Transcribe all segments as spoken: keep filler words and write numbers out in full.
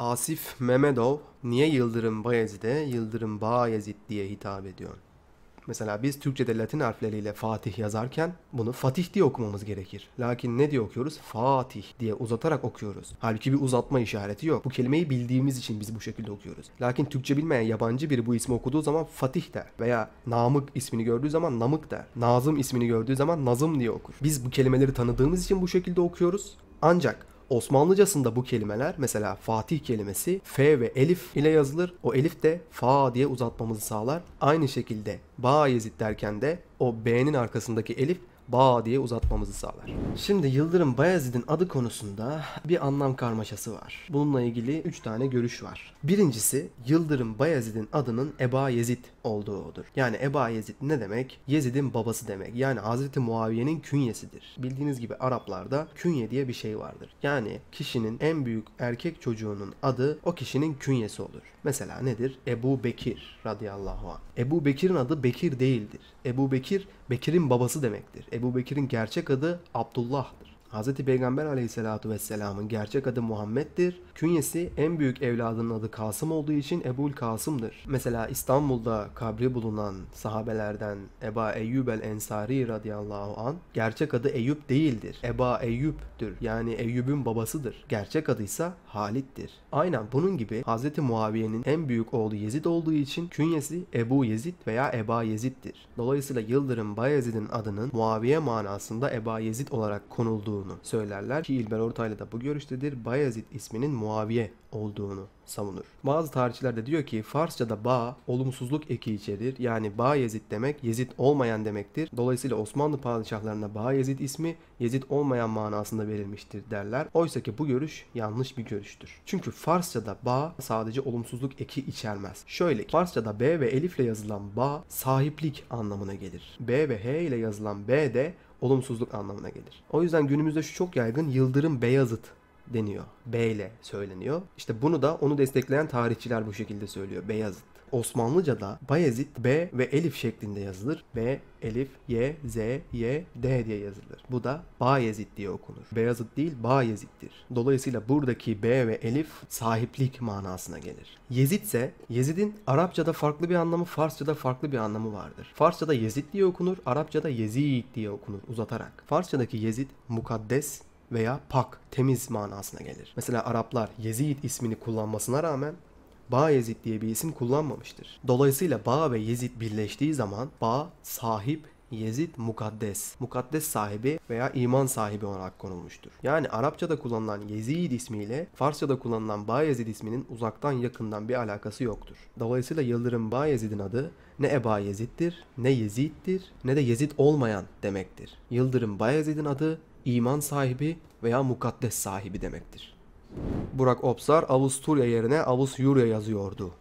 Asif Mehmedov niye Yıldırım Bayezid'e Yıldırım Bayezid diye hitap ediyor? Mesela biz Türkçe'de Latin harfleriyle Fatih yazarken bunu Fatih diye okumamız gerekir. Lakin ne diye okuyoruz? Fatih diye uzatarak okuyoruz. Halbuki bir uzatma işareti yok. Bu kelimeyi bildiğimiz için biz bu şekilde okuyoruz. Lakin Türkçe bilmeyen yabancı biri bu ismi okuduğu zaman Fatih der. Veya Namık ismini gördüğü zaman Namık der. Nazım ismini gördüğü zaman Nazım diye okur. Biz bu kelimeleri tanıdığımız için bu şekilde okuyoruz. Ancak Osmanlıcasında bu kelimeler, mesela Fatih kelimesi F ve Elif ile yazılır. O Elif de Fa diye uzatmamızı sağlar. Aynı şekilde Bayezid derken de o B'nin arkasındaki Elif Ba diye uzatmamızı sağlar. Şimdi Yıldırım Bayezid'in adı konusunda bir anlam karmaşası var. Bununla ilgili üç tane görüş var. Birincisi, Yıldırım Bayezid'in adının Eba Yezid olduğudur. Yani Eba Yezid ne demek? Yezid'in babası demek. Yani Hazreti Muaviye'nin künyesidir. Bildiğiniz gibi Araplarda künye diye bir şey vardır. Yani kişinin en büyük erkek çocuğunun adı o kişinin künyesi olur. Mesela nedir? Ebu Bekir radıyallahu anh. Ebu Bekir'in adı Bekir değildir. Ebu Bekir, Bekir'in babası demektir. Ebu Bekir'in gerçek adı Abdullah'tır. Hz. Peygamber aleyhissalatu vesselamın gerçek adı Muhammed'dir. Künyesi en büyük evladının adı Kasım olduğu için Ebul Kasım'dır. Mesela İstanbul'da kabri bulunan sahabelerden Eba Eyyub el-Ensari radıyallahu an gerçek adı Eyüp değildir. Eba Eyyub'tür. Yani Eyyub'un babasıdır. Gerçek adı ise Halit'tir. Aynen bunun gibi Hz. Muaviye'nin en büyük oğlu Yezid olduğu için künyesi Ebu Yezid veya Eba Yezid'dir. Dolayısıyla Yıldırım Bayezid'in adının Muaviye manasında Eba Yezid olarak konulduğu söylerler ki İlber Ortaylı da bu görüştedir. Bayezid isminin Muaviye olduğunu savunur. Bazı tarihçiler de diyor ki Farsçada ba olumsuzluk eki içerir. Yani Bayezid demek Yezid olmayan demektir. Dolayısıyla Osmanlı padişahlarına Bayezid ismi Yezid olmayan manasında verilmiştir derler. Oysa ki bu görüş yanlış bir görüştür. Çünkü Farsçada ba sadece olumsuzluk eki içermez. Şöyle ki Farsçada B ve elif ile yazılan ba sahiplik anlamına gelir. B ve H ile yazılan B de olumsuzluk anlamına gelir. O yüzden günümüzde şu çok yaygın, Yıldırım Beyazıt deniyor. B ile söyleniyor. İşte bunu da onu destekleyen tarihçiler bu şekilde söylüyor. Beyazıt. Osmanlıca'da Bayezid B ve Elif şeklinde yazılır. B, Elif, Y, Z, Y, D diye yazılır. Bu da Bayezid diye okunur. Beyazıt değil, Bayezid'dir. Dolayısıyla buradaki B ve Elif sahiplik manasına gelir. Yezid ise, Yezid'in Arapçada farklı bir anlamı, Farsçada farklı bir anlamı vardır. Farsçada Yezid diye okunur, Arapçada Yezid diye okunur uzatarak. Farsçadaki Yezid mukaddes veya pak, temiz manasına gelir. Mesela Araplar Yezid ismini kullanmasına rağmen Bayezid diye bir isim kullanmamıştır. Dolayısıyla Ba ve Yezid birleştiği zaman Ba sahip, Yezid mukaddes. Mukaddes sahibi veya iman sahibi olarak konulmuştur. Yani Arapçada kullanılan Yezid ismiyle Farsçada kullanılan Bayezid isminin uzaktan yakından bir alakası yoktur. Dolayısıyla Yıldırım Bayezid'in adı ne Eba Yezid'dir, ne Yezid'dir, ne de Yezid olmayan demektir. Yıldırım Bayezid'in adı iman sahibi veya mukaddes sahibi demektir. Burak Opsar Avusturya yerine Avusyurya yazıyordu.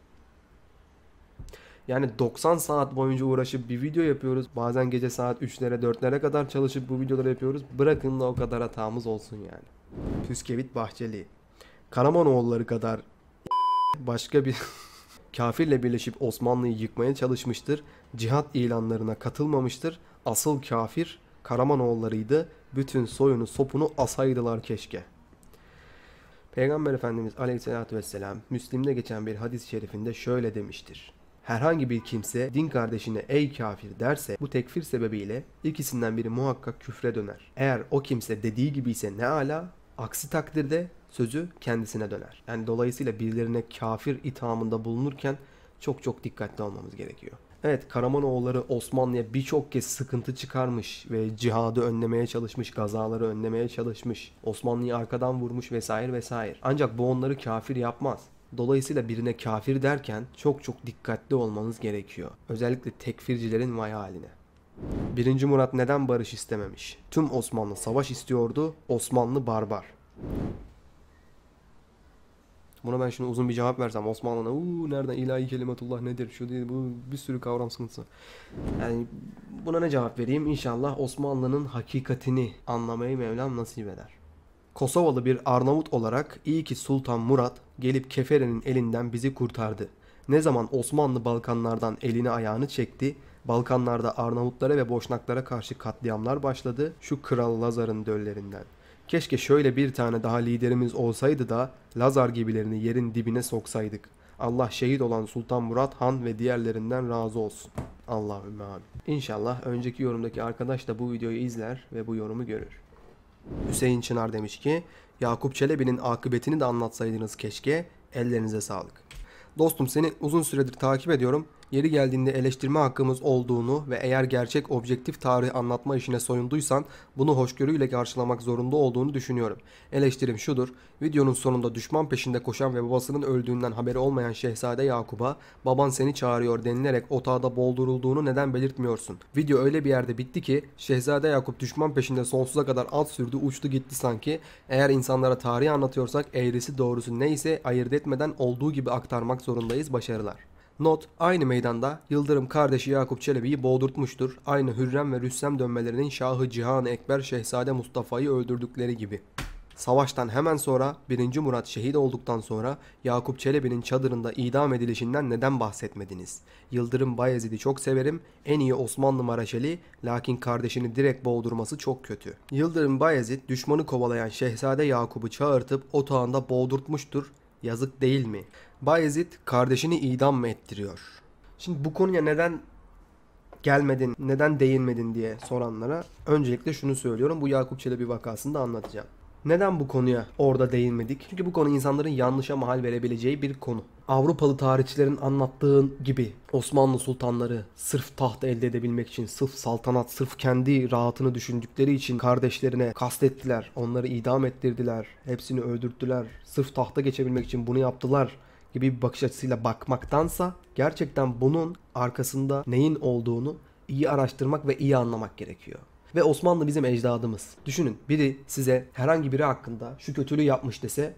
Yani doksan saat boyunca uğraşıp bir video yapıyoruz. Bazen gece saat üçlere dörtlere kadar çalışıp bu videoları yapıyoruz. Bırakın da o kadar hatamız olsun yani. Püskevit Bahçeli. Karamanoğulları kadar başka bir kafirle birleşip Osmanlı'yı yıkmaya çalışmıştır. Cihat ilanlarına katılmamıştır. Asıl kafir Karamanoğullarıydı. Bütün soyunu sopunu asaydılar keşke. Peygamber Efendimiz Aleyhisselatü Vesselam Müslim'de geçen bir hadis-i şerifinde şöyle demiştir. Herhangi bir kimse din kardeşine ey kafir derse bu tekfir sebebiyle ikisinden biri muhakkak küfre döner. Eğer o kimse dediği gibi ise ne ala, aksi takdirde sözü kendisine döner. Yani dolayısıyla birilerine kafir ithamında bulunurken çok çok dikkatli olmamız gerekiyor. Evet, Karamanoğulları Osmanlı'ya birçok kez sıkıntı çıkarmış ve cihadı önlemeye çalışmış, gazaları önlemeye çalışmış, Osmanlı'yı arkadan vurmuş vesaire vesaire. Ancak bu onları kafir yapmaz. Dolayısıyla birine kafir derken çok çok dikkatli olmanız gerekiyor. Özellikle tekfircilerin vay haline. Birinci Murat neden barış istememiş? Tüm Osmanlı savaş istiyordu, Osmanlı barbar. Buna ben şimdi uzun bir cevap versem Osmanlı'na uuu nereden ilahi kelimetullah nedir şu değil bu bir sürü kavram sıkıntısı. Yani buna ne cevap vereyim? İnşallah Osmanlı'nın hakikatini anlamayı Mevlam nasip eder. Kosovalı bir Arnavut olarak iyi ki Sultan Murat gelip Kefere'nin elinden bizi kurtardı. Ne zaman Osmanlı Balkanlardan elini ayağını çekti, Balkanlarda Arnavutlara ve Boşnaklara karşı katliamlar başladı şu Kral Lazar'ın döllerinden. Keşke şöyle bir tane daha liderimiz olsaydı da Lazar gibilerini yerin dibine soksaydık. Allah şehit olan Sultan Murat Han ve diğerlerinden razı olsun. Allahümme amin. İnşallah önceki yorumdaki arkadaş da bu videoyu izler ve bu yorumu görür. Hüseyin Çınar demiş ki, Yakup Çelebi'nin akıbetini de anlatsaydınız keşke. Ellerinize sağlık. Dostum, seni uzun süredir takip ediyorum. Yeri geldiğinde eleştirme hakkımız olduğunu ve eğer gerçek objektif tarih anlatma işine soyunduysan bunu hoşgörüyle karşılamak zorunda olduğunu düşünüyorum. Eleştirim şudur: videonun sonunda düşman peşinde koşan ve babasının öldüğünden haberi olmayan Şehzade Yakup'a baban seni çağırıyor denilerek otağda boğdurulduğunu neden belirtmiyorsun? Video öyle bir yerde bitti ki Şehzade Yakup düşman peşinde sonsuza kadar at sürdü, uçtu gitti sanki. Eğer insanlara tarihi anlatıyorsak eğrisi doğrusu neyse ayırt etmeden olduğu gibi aktarmak zorundayız. Başarılar. Not: aynı meydanda Yıldırım kardeşi Yakup Çelebi'yi boğdurtmuştur. Aynı Hürrem ve Rüstem dönmelerinin Şahı Cihan-ı Ekber Şehzade Mustafa'yı öldürdükleri gibi. Savaştan hemen sonra birinci. Murat şehit olduktan sonra Yakup Çelebi'nin çadırında idam edilişinden neden bahsetmediniz? Yıldırım Bayezid'i çok severim. En iyi Osmanlı Maraşeli, lakin kardeşini direkt boğdurması çok kötü. Yıldırım Bayezid düşmanı kovalayan Şehzade Yakup'u çağırtıp otağında boğdurtmuştur. Yazık değil mi? Bayezid kardeşini idam mı ettiriyor? Şimdi bu konuya neden gelmedin, neden değinmedin diye soranlara öncelikle şunu söylüyorum. Bu Yakup Çelebi vakasını da anlatacağım. Neden bu konuya orada değinmedik? Çünkü bu konu insanların yanlışa mahal verebileceği bir konu. Avrupalı tarihçilerin anlattığı gibi Osmanlı sultanları sırf taht elde edebilmek için, sırf saltanat, sırf kendi rahatını düşündükleri için kardeşlerine kastettiler. Onları idam ettirdiler. Hepsini öldürttüler. Sırf tahta geçebilmek için bunu yaptılar gibi bir bakış açısıyla bakmaktansa gerçekten bunun arkasında neyin olduğunu iyi araştırmak ve iyi anlamak gerekiyor. Ve Osmanlı bizim ecdadımız. Düşünün, biri size herhangi biri hakkında şu kötülüğü yapmış dese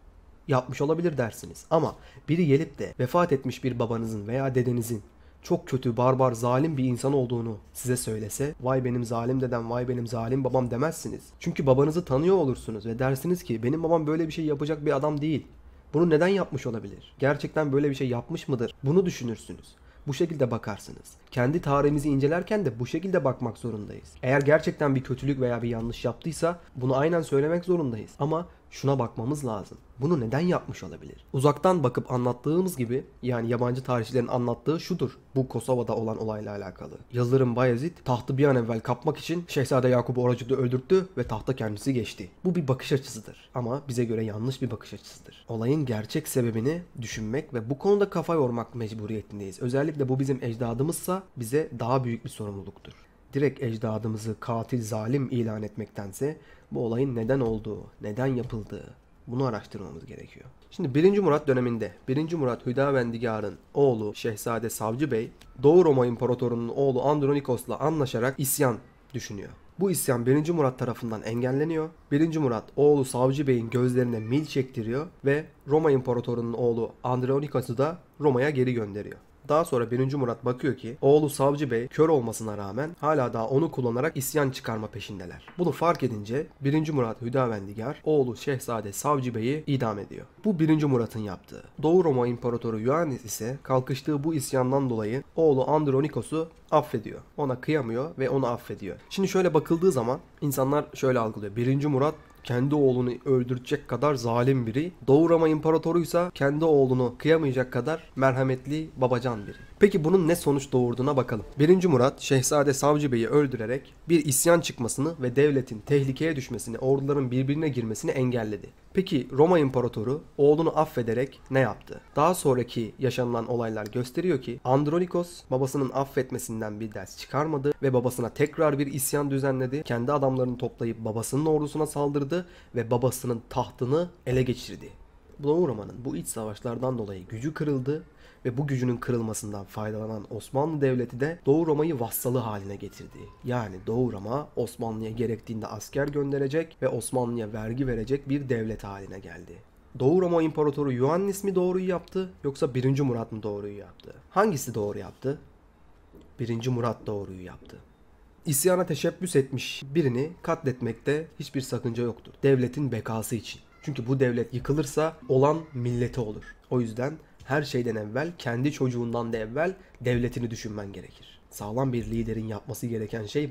yapmış olabilir dersiniz. Ama biri gelip de vefat etmiş bir babanızın veya dedenizin çok kötü, barbar, zalim bir insan olduğunu size söylese vay benim zalim dedem, vay benim zalim babam demezsiniz. Çünkü babanızı tanıyor olursunuz ve dersiniz ki benim babam böyle bir şey yapacak bir adam değil. Bunu neden yapmış olabilir? Gerçekten böyle bir şey yapmış mıdır? Bunu düşünürsünüz. Bu şekilde bakarsınız. Kendi tarihimizi incelerken de bu şekilde bakmak zorundayız. Eğer gerçekten bir kötülük veya bir yanlış yaptıysa bunu aynen söylemek zorundayız. Ama şuna bakmamız lazım. Bunu neden yapmış olabilir? Uzaktan bakıp anlattığımız gibi, yani yabancı tarihçilerin anlattığı şudur. Bu Kosova'da olan olayla alakalı. Yıldırım Bayezid tahtı bir an evvel kapmak için Şehzade Yakup'u oracıkta öldürttü ve tahta kendisi geçti. Bu bir bakış açısıdır. Ama bize göre yanlış bir bakış açısıdır. Olayın gerçek sebebini düşünmek ve bu konuda kafa yormak mecburiyetindeyiz. Özellikle bu bizim ecdadımızsa bize daha büyük bir sorumluluktur. Direkt ecdadımızı katil, zalim ilan etmektense bu olayın neden olduğu, neden yapıldığı, bunu araştırmamız gerekiyor. Şimdi birinci. Murat döneminde birinci. Murat Hüdavendigar'ın oğlu Şehzade Savcı Bey, Doğu Roma İmparatorunun oğlu Andronikos'la anlaşarak isyan düşünüyor. Bu isyan birinci. Murat tarafından engelleniyor. birinci. Murat oğlu Savcı Bey'in gözlerine mil çektiriyor ve Roma İmparatorunun oğlu Andronikos'u da Roma'ya geri gönderiyor. Daha sonra birinci. Murat bakıyor ki oğlu Savcı Bey kör olmasına rağmen hala daha onu kullanarak isyan çıkarma peşindeler. Bunu fark edince birinci. Murat Hüdavendigar oğlu Şehzade Savcı Bey'i idam ediyor. Bu birinci. Murat'ın yaptığı. Doğu Roma İmparatoru Ioannis ise kalkıştığı bu isyandan dolayı oğlu Andronikos'u affediyor. Ona kıyamıyor ve onu affediyor. Şimdi şöyle bakıldığı zaman insanlar şöyle algılıyor. birinci. Murat kendi oğlunu öldürecek kadar zalim biri. Doğu Roma İmparatoruysa kendi oğlunu kıyamayacak kadar merhametli, babacan biri. Peki bunun ne sonuç doğurduğuna bakalım. birinci. Murat Şehzade Savcı Bey'i öldürerek bir isyan çıkmasını ve devletin tehlikeye düşmesini, orduların birbirine girmesini engelledi. Peki Roma İmparatoru oğlunu affederek ne yaptı? Daha sonraki yaşanılan olaylar gösteriyor ki Andronikos babasının affetmesinden bir ders çıkarmadı ve babasına tekrar bir isyan düzenledi. Kendi adamlarını toplayıp babasının ordusuna saldırdı ve babasının tahtını ele geçirdi. Doğu Roma'nın bu iç savaşlardan dolayı gücü kırıldı ve bu gücünün kırılmasından faydalanan Osmanlı Devleti de Doğu Roma'yı vassalı haline getirdi. Yani Doğu Roma Osmanlı'ya gerektiğinde asker gönderecek ve Osmanlı'ya vergi verecek bir devlet haline geldi. Doğu Roma İmparatoru Ioannis mi doğruyu yaptı yoksa birinci. Murat mı doğruyu yaptı? Hangisi doğru yaptı? birinci. Murat doğruyu yaptı. İsyana teşebbüs etmiş birini katletmekte hiçbir sakınca yoktur. Devletin bekası için. Çünkü bu devlet yıkılırsa olan milleti olur. O yüzden her şeyden evvel, kendi çocuğundan da evvel devletini düşünmen gerekir. Sağlam bir liderin yapması gereken şey budur.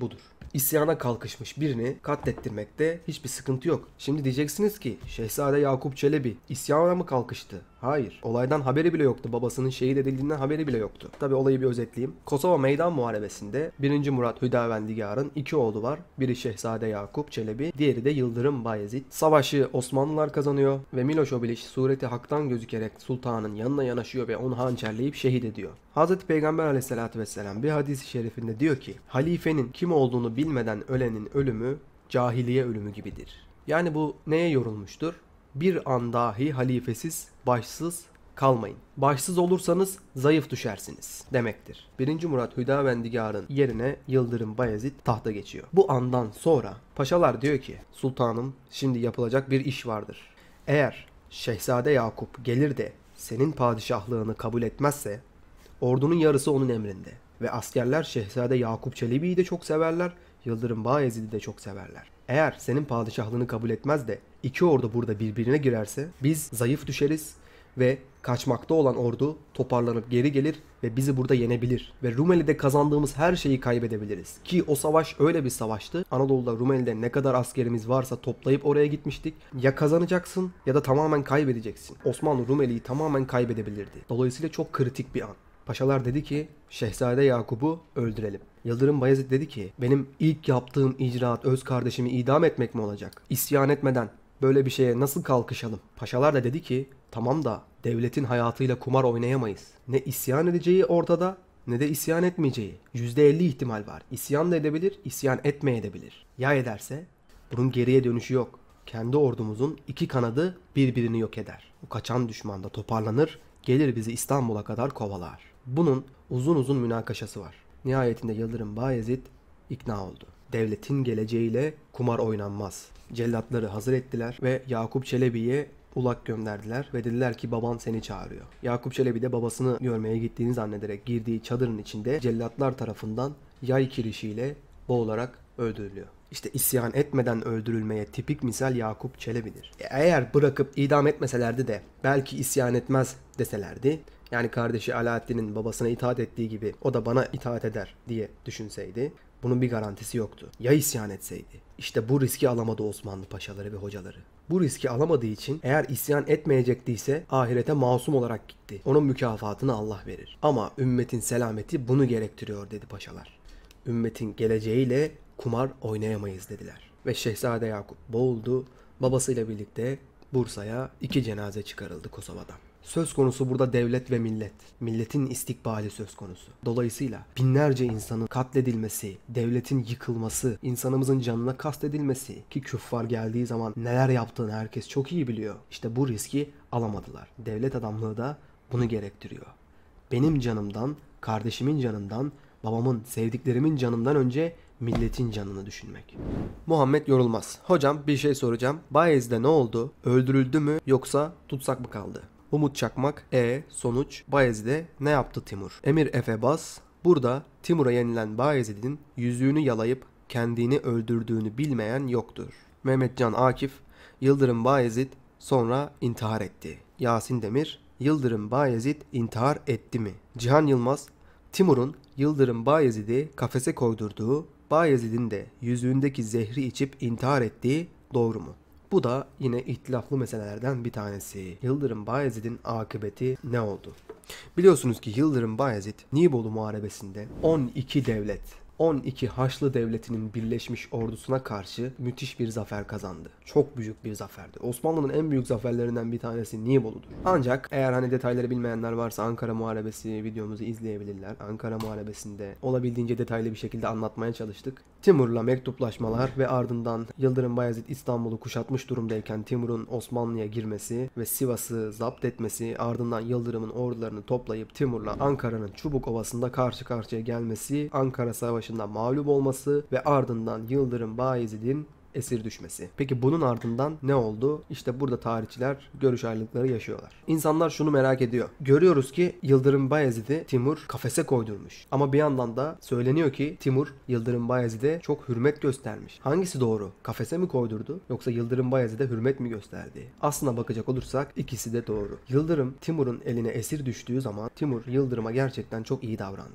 İsyana kalkışmış birini katlettirmekte hiçbir sıkıntı yok. Şimdi diyeceksiniz ki Şehzade Yakup Çelebi isyana mı kalkıştı? Hayır. Olaydan haberi bile yoktu. Babasının şehit edildiğinden haberi bile yoktu. Tabi olayı bir özetleyeyim. Kosova Meydan Muharebesi'nde birinci. Murat Hüdavendigar'ın iki oğlu var. Biri Şehzade Yakup Çelebi, diğeri de Yıldırım Bayezid. Savaşı Osmanlılar kazanıyor ve Miloš Obilić sureti haktan gözükerek sultanın yanına yanaşıyor ve onu hançerleyip şehit ediyor. Hazreti Peygamber Aleyhisselatü Vesselam bir hadis-i şerifinde diyor ki, halifenin kim olduğunu bilmeden ölenin ölümü cahiliye ölümü gibidir. Yani bu neye yorulmuştur? Bir an dahi halifesiz, başsız kalmayın. Başsız olursanız zayıf düşersiniz demektir. birinci. Murat Hüdavendigar'ın yerine Yıldırım Bayezid tahta geçiyor. Bu andan sonra paşalar diyor ki, sultanım şimdi yapılacak bir iş vardır. Eğer Şehzade Yakup gelir de senin padişahlığını kabul etmezse ordunun yarısı onun emrinde. Ve askerler Şehzade Yakup Çelebi'yi de çok severler, Yıldırım Bayezid'i de çok severler. Eğer senin padişahlığını kabul etmez de iki ordu burada birbirine girerse biz zayıf düşeriz ve kaçmakta olan ordu toparlanıp geri gelir ve bizi burada yenebilir. Ve Rumeli'de kazandığımız her şeyi kaybedebiliriz. Ki o savaş öyle bir savaştı. Anadolu'da Rumeli'de ne kadar askerimiz varsa toplayıp oraya gitmiştik. Ya kazanacaksın ya da tamamen kaybedeceksin. Osmanlı Rumeli'yi tamamen kaybedebilirdi. Dolayısıyla çok kritik bir an. Paşalar dedi ki Şehzade Yakup'u öldürelim. Yıldırım Bayezid dedi ki benim ilk yaptığım icraat öz kardeşimi idam etmek mi olacak? İsyan etmeden böyle bir şeye nasıl kalkışalım? Paşalar da dedi ki tamam da devletin hayatıyla kumar oynayamayız. Ne isyan edeceği ortada ne de isyan etmeyeceği. yüzde elli ihtimal var. İsyan da edebilir, isyan etmeyebilir. Ya ederse? Bunun geriye dönüşü yok. Kendi ordumuzun iki kanadı birbirini yok eder. O kaçan düşman da toparlanır, gelir bizi İstanbul'a kadar kovalar. Bunun uzun uzun münakaşası var. Nihayetinde Yıldırım Bayezid ikna oldu. Devletin geleceğiyle kumar oynanmaz. Cellatları hazır ettiler ve Yakup Çelebi'ye ulak gönderdiler ve dediler ki baban seni çağırıyor. Yakup Çelebi de babasını görmeye gittiğini zannederek girdiği çadırın içinde cellatlar tarafından yay kirişiyle boğularak öldürülüyor. İşte isyan etmeden öldürülmeye tipik misal Yakup Çelebi'dir. Eğer bırakıp idam etmeselerdi de belki isyan etmez deselerdi, yani kardeşi Alaaddin'in babasına itaat ettiği gibi o da bana itaat eder diye düşünseydi, bunun bir garantisi yoktu. Ya isyan etseydi? İşte bu riski alamadı Osmanlı paşaları ve hocaları. Bu riski alamadığı için eğer isyan etmeyecektiyse ahirete masum olarak gitti. Onun mükafatını Allah verir. Ama ümmetin selameti bunu gerektiriyor dedi paşalar. Ümmetin geleceğiyle kumar oynayamayız dediler. Ve Şehzade Yakup boğuldu. Babasıyla birlikte Bursa'ya iki cenaze çıkarıldı Kosova'dan. Söz konusu burada devlet ve millet. Milletin istikbali söz konusu. Dolayısıyla binlerce insanın katledilmesi, devletin yıkılması, insanımızın canına kastedilmesi ki küffar geldiği zaman neler yaptığını herkes çok iyi biliyor. İşte bu riski alamadılar. Devlet adamlığı da bunu gerektiriyor. Benim canımdan, kardeşimin canından, babamın, sevdiklerimin canından önce milletin canını düşünmek. Muhammed Yorulmaz. Hocam bir şey soracağım. Bayezid'e ne oldu? Öldürüldü mü yoksa tutsak mı kaldı? Umut Çakmak. E sonuç Bayezid'e ne yaptı Timur? Emir Efe Bas. Burada Timur'a yenilen Bayezid'in yüzüğünü yalayıp kendini öldürdüğünü bilmeyen yoktur. Mehmetcan Akif. Yıldırım Bayezid sonra intihar etti. Yasin Demir. Yıldırım Bayezid intihar etti mi? Cihan Yılmaz. Timur'un Yıldırım Bayezid'i kafese koydurduğu, Bayezid'in de yüzüğündeki zehri içip intihar ettiği doğru mu? Bu da yine ihtilaflı meselelerden bir tanesi. Yıldırım Bayezid'in akıbeti ne oldu? Biliyorsunuz ki Yıldırım Bayezid Nibolu Muharebesi'nde on iki devlet, on iki Haçlı Devleti'nin birleşmiş ordusuna karşı müthiş bir zafer kazandı. Çok büyük bir zaferdi. Osmanlı'nın en büyük zaferlerinden bir tanesi Nibolu'dur. Ancak eğer hani detayları bilmeyenler varsa Ankara Muharebesi videomuzu izleyebilirler. Ankara Muharebesi'nde olabildiğince detaylı bir şekilde anlatmaya çalıştık. Timur'la mektuplaşmalar ve ardından Yıldırım Bayezid İstanbul'u kuşatmış durumdayken Timur'un Osmanlı'ya girmesi ve Sivas'ı zapt etmesi, ardından Yıldırım'ın ordularını toplayıp Timur'la Ankara'nın Çubuk Ovası'nda karşı karşıya gelmesi, Ankara Savaşı'nda mağlup olması ve ardından Yıldırım Bayezid'in esir düşmesi. Peki bunun ardından ne oldu? İşte burada tarihçiler görüş ayrılıkları yaşıyorlar. İnsanlar şunu merak ediyor. Görüyoruz ki Yıldırım Bayezid'i Timur kafese koydurmuş. Ama bir yandan da söyleniyor ki Timur Yıldırım Bayezid'e çok hürmet göstermiş. Hangisi doğru? Kafese mi koydurdu? Yoksa Yıldırım Bayezid'e hürmet mi gösterdi? Aslına bakacak olursak ikisi de doğru. Yıldırım Timur'un eline esir düştüğü zaman Timur Yıldırım'a gerçekten çok iyi davrandı.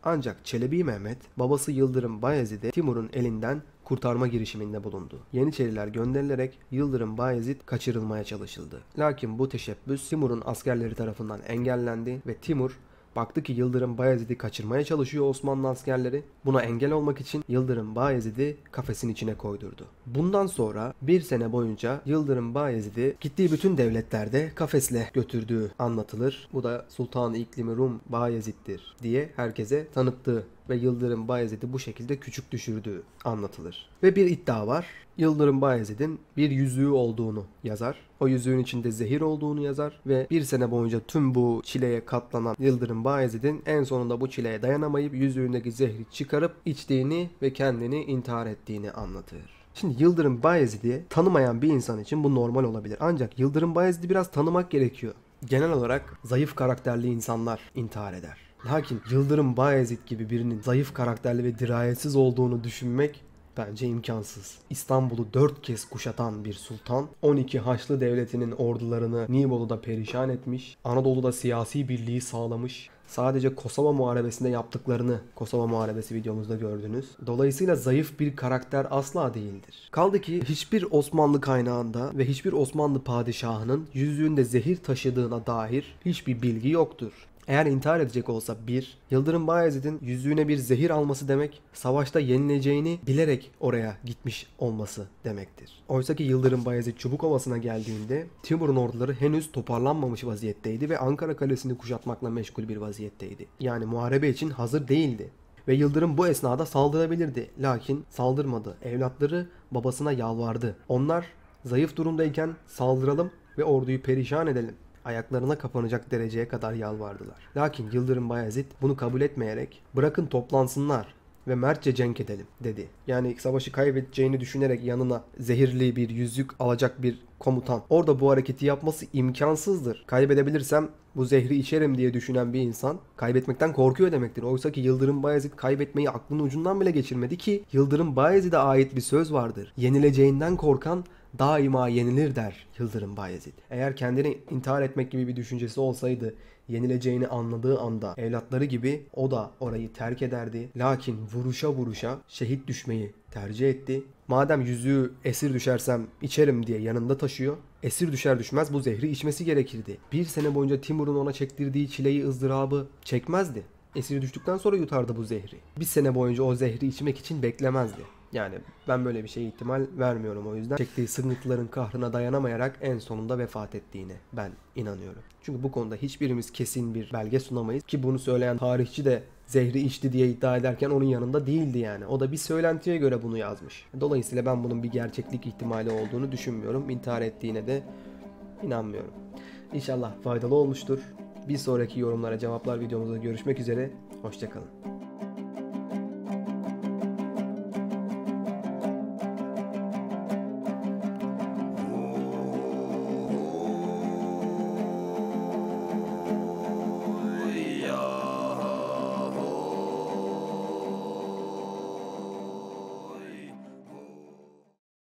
Ancak Çelebi Mehmet babası Yıldırım Bayezid'i Timur'un elinden kurtarma girişiminde bulundu. Yeniçeriler gönderilerek Yıldırım Bayezid kaçırılmaya çalışıldı. Lakin bu teşebbüs Timur'un askerleri tarafından engellendi ve Timur baktı ki Yıldırım Bayezid'i kaçırmaya çalışıyor Osmanlı askerleri. Buna engel olmak için Yıldırım Bayezid'i kafesin içine koydurdu. Bundan sonra bir sene boyunca Yıldırım Bayezid'i gittiği bütün devletlerde kafesle götürdüğü anlatılır. Bu da Sultan-ı İklimi Rum Bayezid'dir diye herkese tanıttığı ve Yıldırım Bayezid'i bu şekilde küçük düşürdüğü anlatılır. Ve bir iddia var. Yıldırım Bayezid'in bir yüzüğü olduğunu yazar. O yüzüğün içinde zehir olduğunu yazar ve bir sene boyunca tüm bu çileye katlanan Yıldırım Bayezid'in en sonunda bu çileye dayanamayıp yüzüğündeki zehri çıkarıp içtiğini ve kendini intihar ettiğini anlatır. Şimdi Yıldırım Bayezid'i tanımayan bir insan için bu normal olabilir. Ancak Yıldırım Bayezid'i biraz tanımak gerekiyor. Genel olarak zayıf karakterli insanlar intihar eder. Lakin Yıldırım Bayezid gibi birinin zayıf karakterli ve dirayetsiz olduğunu düşünmek bence imkansız. İstanbul'u dört kez kuşatan bir sultan, on iki Haçlı Devleti'nin ordularını Nibolu'da perişan etmiş, Anadolu'da siyasi birliği sağlamış, sadece Kosova Muharebesi'nde yaptıklarını Kosova Muharebesi videomuzda gördünüz. Dolayısıyla zayıf bir karakter asla değildir. Kaldı ki hiçbir Osmanlı kaynağında ve hiçbir Osmanlı padişahının yüzüğünde zehir taşıdığına dair hiçbir bilgi yoktur. Eğer intihar edecek olsa bir, Yıldırım Bayezid'in yüzüğüne bir zehir alması demek, savaşta yenileceğini bilerek oraya gitmiş olması demektir. Oysa ki Yıldırım Bayezid Çubukovası'na geldiğinde Timur'un orduları henüz toparlanmamış vaziyetteydi ve Ankara Kalesi'ni kuşatmakla meşgul bir vaziyetteydi. Yani muharebe için hazır değildi. Ve Yıldırım bu esnada saldırabilirdi. Lakin saldırmadı. Evlatları babasına yalvardı. Onlar zayıf durumdayken saldıralım ve orduyu perişan edelim. Ayaklarına kapanacak dereceye kadar yalvardılar. Lakin Yıldırım Bayezid bunu kabul etmeyerek bırakın toplansınlar ve mertçe cenk edelim dedi. Yani savaşı kaybedeceğini düşünerek yanına zehirli bir yüzük alacak bir komutan orada bu hareketi yapması imkansızdır. Kaybedebilirsem bu zehri içerim diye düşünen bir insan kaybetmekten korkuyor demektir. Oysa ki Yıldırım Bayezid kaybetmeyi aklının ucundan bile geçirmedi ki Yıldırım Bayezid'e ait bir söz vardır. Yenileceğinden korkan daima yenilir der Yıldırım Bayezid. Eğer kendini intihar etmek gibi bir düşüncesi olsaydı yenileceğini anladığı anda evlatları gibi o da orayı terk ederdi. Lakin vuruşa vuruşa şehit düşmeyi tercih etti. Madem yüzüğü esir düşersem içerim diye yanında taşıyor. Esir düşer düşmez bu zehri içmesi gerekirdi. Bir sene boyunca Timur'un ona çektirdiği çileyi, ızdırabı çekmezdi. Esir düştükten sonra yutardı bu zehri. Bir sene boyunca o zehri içmek için beklemezdi. Yani ben böyle bir şeye ihtimal vermiyorum o yüzden. Çektiği sıkıntıların kahrına dayanamayarak en sonunda vefat ettiğine ben inanıyorum. Çünkü bu konuda hiçbirimiz kesin bir belge sunamayız. Ki bunu söyleyen tarihçi de zehri içti diye iddia ederken onun yanında değildi yani. O da bir söylentiye göre bunu yazmış. Dolayısıyla ben bunun bir gerçeklik ihtimali olduğunu düşünmüyorum. İntihar ettiğine de inanmıyorum. İnşallah faydalı olmuştur. Bir sonraki yorumlara cevaplar videomuzda görüşmek üzere. Hoşça kalın.